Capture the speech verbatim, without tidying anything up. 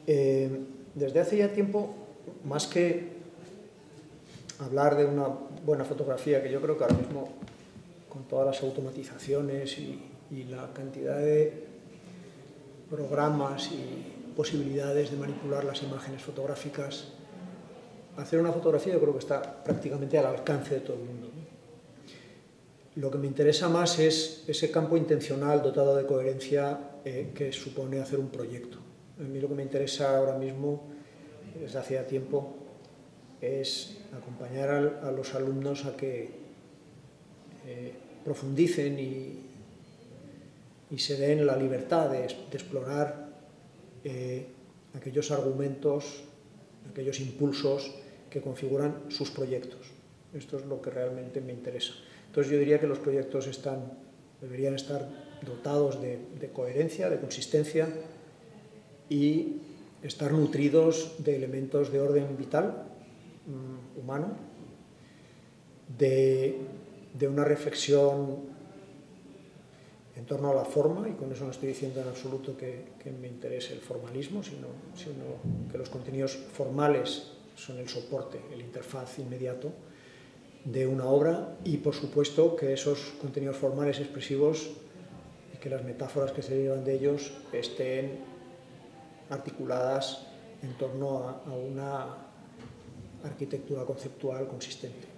Eh, desde hace ya tiempo, más que hablar de una buena fotografía, que yo creo que ahora mismo, con todas las automatizaciones y, y la cantidad de programas y posibilidades de manipular las imágenes fotográficas, hacer una fotografía yo creo que está prácticamente al alcance de todo el mundo, ¿no? Lo que me interesa más es ese campo intencional dotado de coherencia eh, que supone hacer un proyecto. A mí lo que me interesa ahora mismo, desde hace ya tiempo, es acompañar a, a los alumnos a que eh, profundicen y, y se den la libertad de, de explorar eh, aquellos argumentos, aquellos impulsos que configuran sus proyectos. Esto es lo que realmente me interesa. Entonces yo diría que los proyectos están, deberían estar dotados de, de coherencia, de consistencia y estar nutridos de elementos de orden vital, um, humano, de, de una reflexión en torno a la forma, y con eso no estoy diciendo en absoluto que, que me interese el formalismo, sino, sino que los contenidos formales son el soporte, el interfaz inmediato de una obra, y por supuesto que esos contenidos formales expresivos y que las metáforas que se derivan de ellos estén articuladas en torno a, a una arquitectura conceptual consistente.